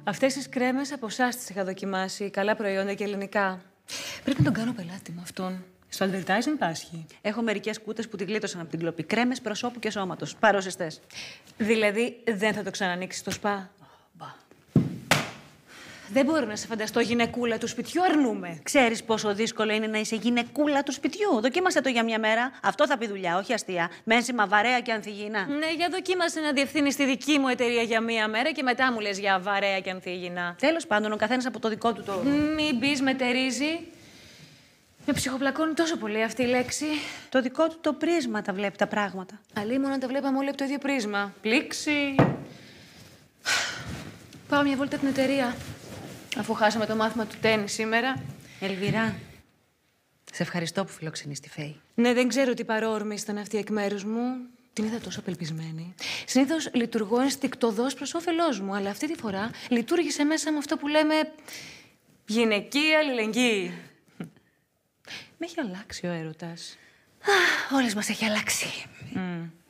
Αυτές τις κρέμες από εσάς τις είχα δοκιμάσει. Καλά προϊόντα και ελληνικά. Πρέπει να τον κάνω πελάτη με αυτόν. Στο advertising πάσχει. Έχω μερικές κούτες που τη γλίτωσαν από την κλοπή. Κρέμες προσώπου και σώματος. Παρόσεστες. Δηλαδή, δεν θα το ξανανοίξει το σπα. Δεν μπορώ να σε φανταστώ γυναικούλα του σπιτιού, αρνούμε. Ξέρεις πόσο δύσκολο είναι να είσαι γυναικούλα του σπιτιού. Δοκίμασε το για μια μέρα. Αυτό θα πει δουλειά, όχι αστεία. Με ένσημα βαρέα και ανθυγιεινά. Ναι, για δοκίμασε να διευθύνεις τη δική μου εταιρεία για μία μέρα και μετά μου λες για βαρέα και ανθυγιεινά. Τέλος πάντων, ο καθένας από το δικό του το. Μην πεις μετερίζει. Με ψυχοπλακώνει τόσο πολύ αυτή η λέξη. Το δικό του το πρίσμα τα βλέπει τα πράγματα. Αλλήμον να τα βλέπαμε όλοι από το ίδιο πρίσμα. Πλήξη. Πάω μια βόλτα την εταιρεία. Αφού χάσαμε το μάθημα του τέννις σήμερα. Ελβίρα, σε ευχαριστώ που φιλοξενείς τη Φέη. Ναι, δεν ξέρω τι παρόρμηση ήταν αυτή εκ μέρους μου. Την είδα τόσο απελπισμένη. Συνήθως λειτουργώ ενστικτωδώς προς όφελός μου, αλλά αυτή τη φορά λειτουργήσε μέσα με αυτό που λέμε γυναική αλληλεγγύη. Με έχει αλλάξει ο έρωτας. Όλες μας έχει αλλάξει.